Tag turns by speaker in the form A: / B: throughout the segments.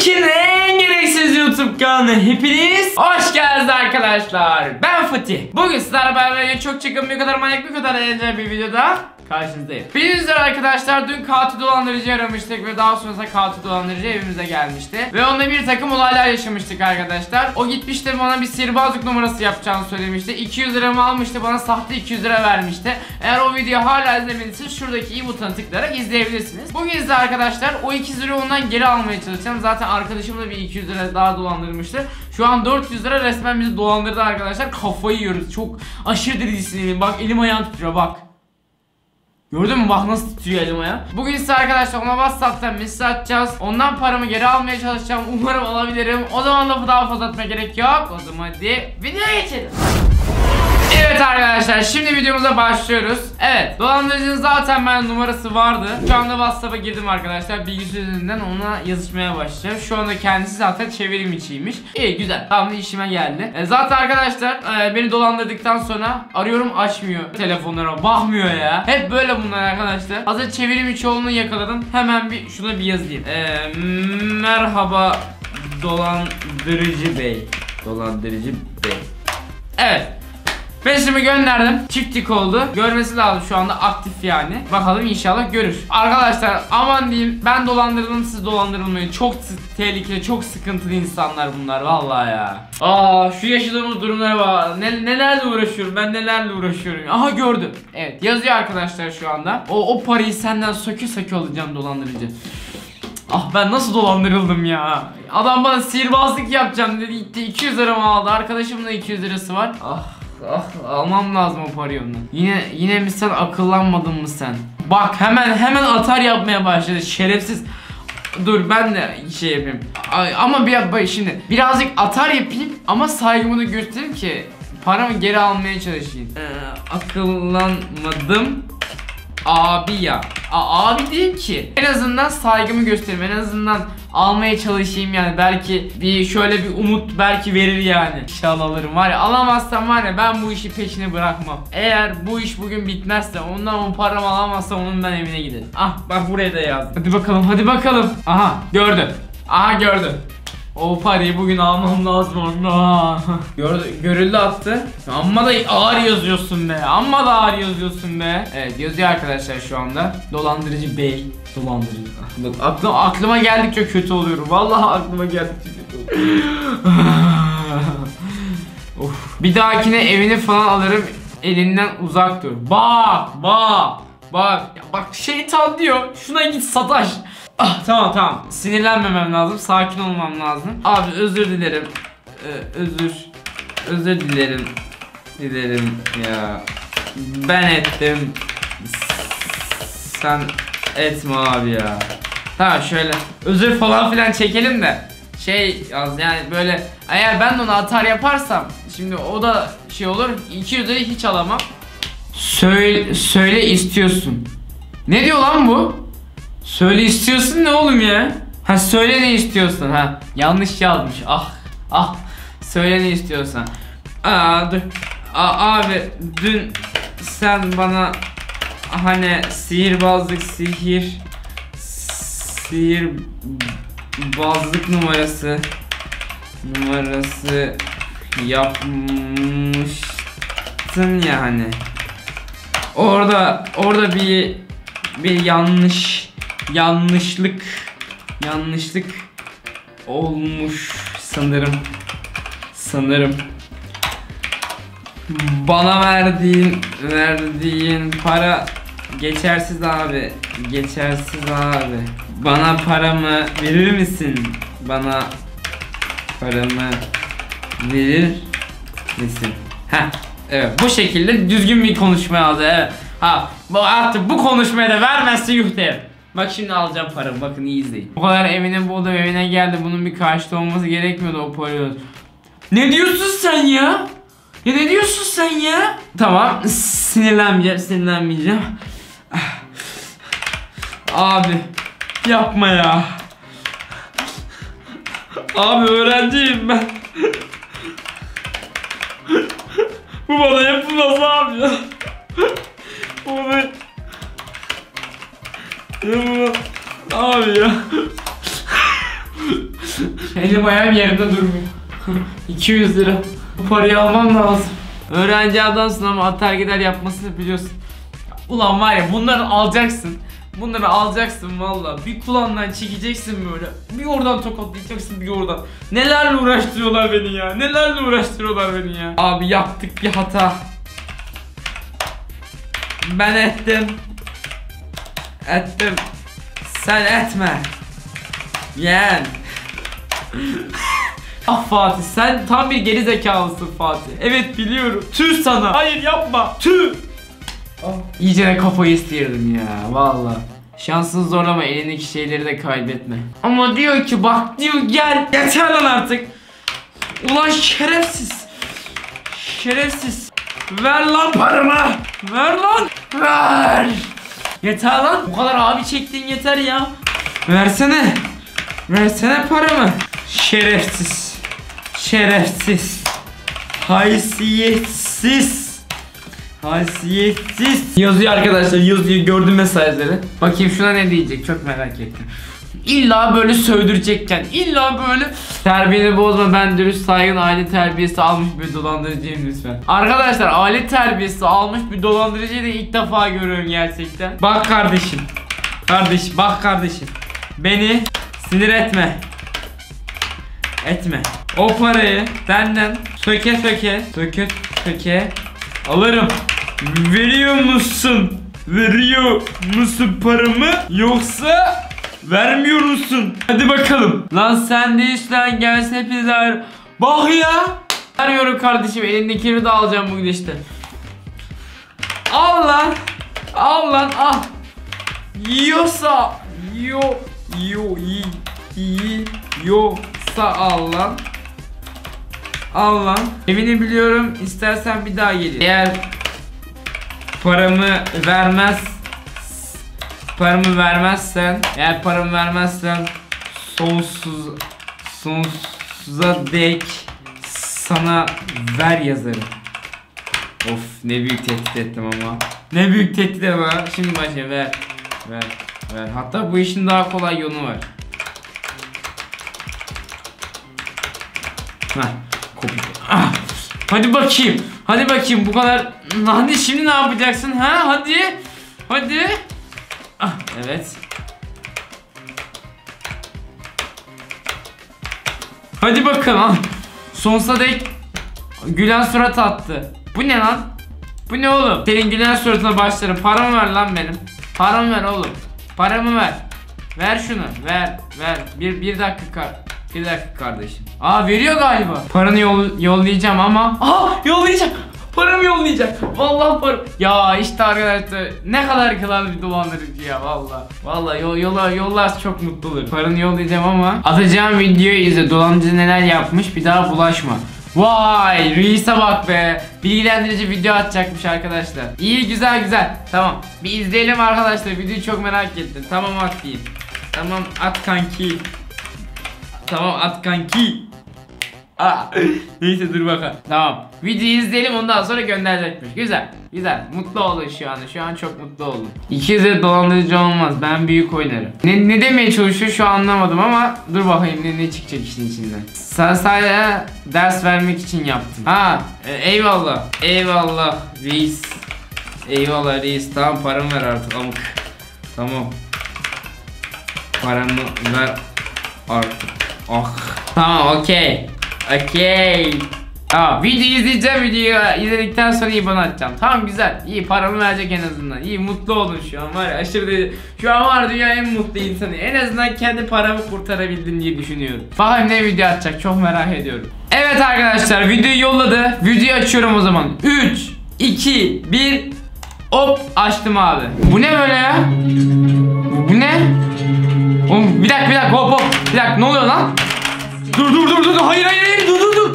A: Türkiye'nin en gereksiz YouTube kanalına hepiniz hoş geldiniz arkadaşlar. Ben Fatih. Bugün sizlerle beraber çok çılgın, bir kadar manyak, bir kadar eğlenceli bir videoda karşınızdayım. Bildiğiniz üzere arkadaşlar, dün katil dolandırıcı aramıştık ve daha sonrasında katil dolandırıcı evimize gelmişti. Ve onunla bir takım olaylar yaşamıştık arkadaşlar. O gitmişti, bana bir sihirbazlık numarası yapacağını söylemişti. 200 liramı almıştı, bana sahte 200 lira vermişti. Eğer o videoyu hala izlemediyseniz şuradaki i butonuna tıklayarak izleyebilirsiniz. Bugün ise arkadaşlar o 200 lira ondan geri almaya çalışacağım. Zaten arkadaşım da bir 200 lira daha dolandırmıştı. Şu an 400 lira resmen bizi dolandırdı arkadaşlar. Kafayı yiyoruz. Çok aşırı derecesinde. Bak elim ayağım titriyor bak. Gördün mü bak nasıl titriyor elim ayağım. Bugün ise arkadaşlar ona WhatsApp'tan mesaj atacağız. Ondan paramı geri almaya çalışacağım. Umarım alabilirim. O zaman lafı daha fazla atmaya gerek yok. O zaman hadi videoya geçelim. Evet arkadaşlar, şimdi videomuza başlıyoruz. Evet, dolandırıcının zaten ben numarası vardı. Şu anda WhatsApp'a girdim arkadaşlar. Bilgisayar üzerinden ona yazışmaya başlayacağım. Şu anda kendisi zaten çevirim içiymiş. İyi, güzel. Tam da işime geldi. Zaten arkadaşlar beni dolandırdıktan sonra arıyorum, açmıyor. Telefonlara bakmıyor ya. Hep böyle bunlar arkadaşlar. Hazır çevirim içi olduğunu yakaladım. Hemen bir şuna bir yazayım. Merhaba dolandırıcı bey. Dolandırıcı bey. Evet. Mesajımı gönderdim. Çift tik oldu. Görmesi lazım şu anda, aktif yani. Bakalım inşallah görür. Arkadaşlar aman diyeyim, ben dolandırıldım, siz dolandırılmayın. Çok tehlikeli, çok sıkıntılı insanlar bunlar vallahi ya. Şu yaşadığımız durumlara bak. Nelerle uğraşıyorum ben, nelerle uğraşıyorum. Aha gördüm. Evet, yazıyor arkadaşlar şu anda. O parayı senden söke alacağım dolandırıcı. Ah, ben nasıl dolandırıldım ya. Adam bana sihirbazlık yapacağım dedi, gitti 200 liramı aldı. Arkadaşımın da 200 lirası var. Almam lazım o parayı ondan. Yine mi sen akıllanmadın mı sen? Bak hemen atar yapmaya başladı şerefsiz. Dur ben de şey yapayım. Ama şimdi birazcık atar yapayım ama saygımı da göstereyim ki paramı geri almaya çalışayım. Akıllanmadım abi ya. Abi diyeyim ki en azından saygımı göstereyim, en azından almaya çalışayım yani, belki bir şöyle bir umut belki verir yani. İnşallah alırım, var ya, alamazsam var ya ben bu işi peşine bırakmam. Eğer bu iş bugün bitmezse, ondan o paramı alamazsam onun ben evine giderim. Ah bak, buraya da yazdım. Hadi bakalım, hadi bakalım. Aha gördüm. Aha gördüm. O parayı bugün almam lazım ona. Görüldü attı. Amma da ağır yazıyorsun be. Amma da ağır yazıyorsun be. Evet, yazıyor arkadaşlar şu anda. Dolandırıcı bey. Dolandırıcı. Bak, aklıma geldikçe kötü oluyorum. Vallahi aklıma geldikçe kötü oluyorum. Bir dahakine evini falan alırım. Elinden uzak dur. Bak şeytan diyor. Şuna git sataş. Tamam. Sinirlenmemem lazım. Sakin olmam lazım. Abi özür dilerim. Özür dilerim. Dilerim ya. Ben ettim. Sen etme abi ya. Tamam, şöyle özür falan filan çekelim de yani böyle, eğer ben de onu atar yaparsam şimdi o da şey olur, 200 lirayı hiç alamam. Söyle istiyorsun. Ne diyor lan bu? Söyle istiyorsun ne oğlum ya? Ha, söyle ne istiyorsun, ha yanlış yazmış. Söyle ne istiyorsan. Dur. Abi dün sen bana hani sihirbazlık numarası yapmıştın ya hani. Orada bir yanlışlık olmuş sanırım. Bana verdiğin para geçersiz abi. Bana paramı verir misin? Evet, bu şekilde düzgün bir konuşma aldı. Evet. Artık bu konuşmaya da vermezse yuh derim. Bak şimdi alacağım paramı, bakın iyi izleyin. O kadar evine buldum, evine geldi, bunun bir karşılığı olması gerekmiyordu o parayı. Ne diyorsun sen ya? Ne diyorsun sen ya? Tamam, sinirlenmeyeceğim. Abi yapma ya. Abi öğrenciyim ben. Bu bana yapılmaz abi ya. Abi ya. Elim ayağım yerinde durmuyor. 200 lira. Bu parayı almam lazım. Öğrenci adamsın ama atar gider yapmasını biliyorsun. Ulan var ya, bunları alacaksın. Bunları alacaksın valla. Bir kulağından çekeceksin böyle. Bir oradan tokatlayacaksın, bir oradan. Nelerle uğraştırıyorlar beni ya. Nelerle uğraştırıyorlar beni ya. Abi yaptık bir hata. Ben ettim. Ettim. Sen etme. Yeğen. Ah Fatih, sen tam bir geri zekalısın Fatih. Evet biliyorum. Tüh sana. Hayır yapma. Tüh. İyice de kafayı istirdim ya valla. Şansını zorlama, elindeki şeyleri de kaybetme. Ama diyor ki bak diyor, gel. Yeter lan artık. Ulan şerefsiz. Şerefsiz. Ver lan paramı. Ver lan. Ver. Yeter lan. Bu kadar abi çektiğin yeter ya. Versene. Versene paramı. Şerefsiz. Şerefsiz. Haysiyetsiz. Haysiyetsiz. Yazıyor arkadaşlar, yazıyor, gördüm mesajları. Bakayım şuna ne diyecek, çok merak ettim. İlla böyle sövdürecekken, illa böyle. Terbiyeni bozma, ben dürüst, saygın, aile terbiyesi almış bir dolandırıcıyım lütfen. Arkadaşlar, aile terbiyesi almış bir dolandırıcıyı da ilk defa görüyorum gerçekten. Bak kardeşim. Kardeşim bak kardeşim. Beni sinir etme. Etme. O parayı benden söke söke alırım. Veriyor musun? Veriyor musun paramı? Yoksa vermiyor musun? Hadi bakalım. Lan sen de işten gelsin hepinizler. Bak ya. Vermiyorum kardeşim, elindekini de alacağım bugün işte. Al lan. Al lan al. Yiyorsa yiyorsa al lan. Al lan. Evini biliyorum, istersen bir daha gelir. Eğer paramı vermezsen sonsuza dek sana ver yazarım. Of, ne büyük tehdit ettim ama. Ne büyük tehdit ama. Şimdi başla, ver. Hatta bu işin daha kolay yolu var. Hadi bakayım. Hadi bakayım, bu kadar. Hadi şimdi ne yapacaksın ha? Hadi. Evet. Hadi bakalım. Sonsuza dek gülen surat attı. Bu ne lan? Bu ne oğlum? Senin gülen suratına başlarım. Paramı ver lan benim. Paramı ver oğlum. Paramı ver. Ver şunu. Ver. Bir dakika kardeşim. Veriyor galiba. Paranı yollayacağım ama. Yollayacak. Paramı yollayacak. Vallahi para. Ya işte arkadaşlar, ne kadar kılarlı bir dolandırıcı ya vallahi. Vallahi yollarsa çok mutlu olurum. Paranı yollayacağım ama atacağım videoyu izle. Dolandırıcı neler yapmış, bir daha bulaşma. Vay, reis'e bak be. Bilgilendirici video atacakmış arkadaşlar. İyi, güzel. Tamam. Bir izleyelim arkadaşlar. Videoyu çok merak ettim. Tamam at diyeyim. Tamam at kanki. Tamam at kanki. Neyse dur bakalım. Tamam. Videoyu izleyelim, ondan sonra gönderecekmiş. Güzel. Mutlu oldum şu an. Şu an çok mutlu oldum. İkisi de dolandırıcı olmaz. Ben büyük oynarım. Ne demeye çalışıyor şu an anlamadım ama dur bakayım ne çıkacak işin içinden. Sen sadece ders vermek için yaptın. Eyvallah. Eyvallah reis. Eyvallah reis. Tamam, paramı ver artık amık. Tamam. Paramı ver artık. Tamam, okey. Tamam, video izleyeceğim, videoyu izledikten sonra IBAN atacağım. Tamam, güzel, iyi, paramı verecek en azından. İyi, mutlu oldum şu an, var ya, aşırı. Şu an var dünyanın en mutlu insanı. En azından kendi paramı kurtarabildim diye düşünüyorum. Bakalım ne video atacak, çok merak ediyorum. Evet arkadaşlar, videoyu yolladı. Videoyu açıyorum o zaman. 3, 2, 1. Hop, açtım abi. Bu ne böyle ya? Bu ne? Oğlum bir dakika hop. Bir dakika, ne oluyor lan? Dur. Hayır. Dur.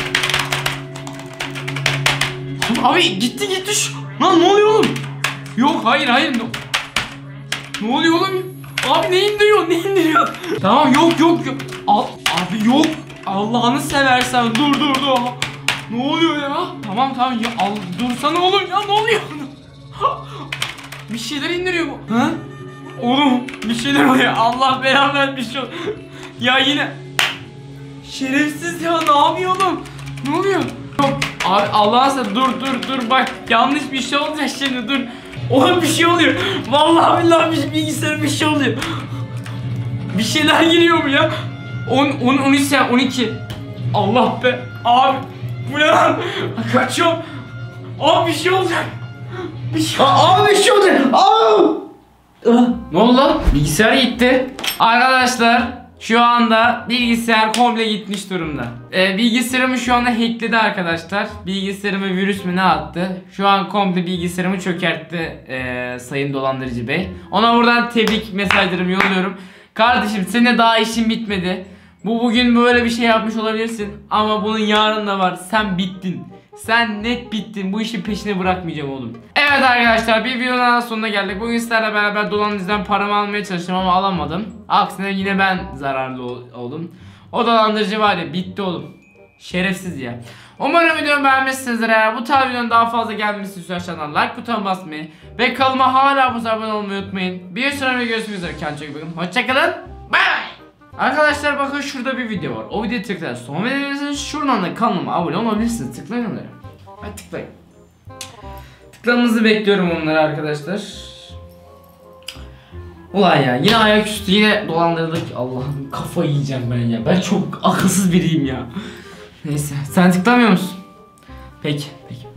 A: Abi gitti şu. Lan ne oluyor oğlum? Yok, hayır. Ne oluyor oğlum? Abi ne indiriyor? Tamam, yok. Abi yok. Allah'ını seversen dur. Ne oluyor ya? Tamam ya, dursana oğlum ya, ne oluyor? Bir şeyler indiriyor bu. Ha? Oğlum bir şeyler oluyor. Allah belanı vermiş şu. Ya yine. Şerefsiz ya, ne yapıyor oğlum? Ne oluyor? Yok abi, Allah'a sen dur bak, yanlış bir şey olacak şimdi, dur. Oğlum bir şey oluyor. Vallahi billahi bilgisayarım bir şey oluyor. Bir şeyler giriyor mu ya? 13 12. Allah be. Abi bu ne lan? Kaçıyorum. Abi bir şey olacak. Bir şey. Abi bir şey olacak. Ne oldu lan? Bilgisayar gitti. Arkadaşlar şu anda bilgisayar komple gitmiş durumda. Bilgisayarımı şu anda hackledi arkadaşlar. Bilgisayarıma virüs mü ne attı? Şu an komple bilgisayarımı çökertti sayın dolandırıcı bey. Ona buradan tebrik mesajlarımı yolluyorum. Kardeşim, seninle daha işin bitmedi. Bugün böyle bir şey yapmış olabilirsin ama bunun yarın da var. Sen bittin. Sen net bittin. Bu işin peşini bırakmayacağım oğlum. Evet arkadaşlar, bir videonun daha sonuna geldik. Bugün sizlerle beraber dolandırıcıdan paramı almaya çalıştım ama alamadım. Aksine yine ben zararlı oldum. O dolandırıcı var ya, bitti oğlum. Şerefsiz ya. Umarım videomu beğenmişsinizdir. Eğer bu tarz videonun daha fazla gelmesini istiyorsanız aşağıdan like butonuna basmayı ve kanalıma hala abone olmayı unutmayın. Bir sonraki görüşmek üzere. Kendinize iyi bakın. Hoşçakalın. Bye bye. Arkadaşlar bakın, şurada bir video var. O videoyu tıklayın. Son videoyu şuradan da kanalıma abone olabilirsiniz. Tıklayın onları. Hadi tıklayın. Tıklamanızı bekliyorum onları arkadaşlar. Ulan ya, yine ayaküstü, yine dolandırdık. Allah'ım, kafayı yiyeceğim ben ya. Ben çok akılsız biriyim ya. Neyse, sen tıklamıyor musun? Peki.